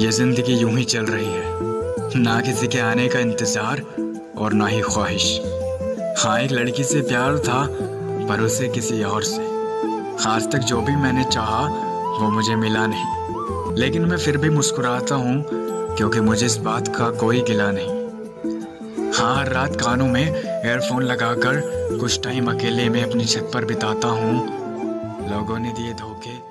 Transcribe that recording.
ये जिंदगी यूं ही चल रही है, ना किसी के आने का इंतजार और ना ही ख्वाहिश। हाँ, एक लड़की से प्यार था पर उसे किसी और से। आज तक जो भी मैंने चाहा वो मुझे मिला नहीं, लेकिन मैं फिर भी मुस्कुराता हूँ क्योंकि मुझे इस बात का कोई गिला नहीं। हाँ, हर रात कानों में एयरफोन लगाकर कुछ टाइम अकेले में अपनी छत पर बिताता हूँ। लोगों ने दिए धोखे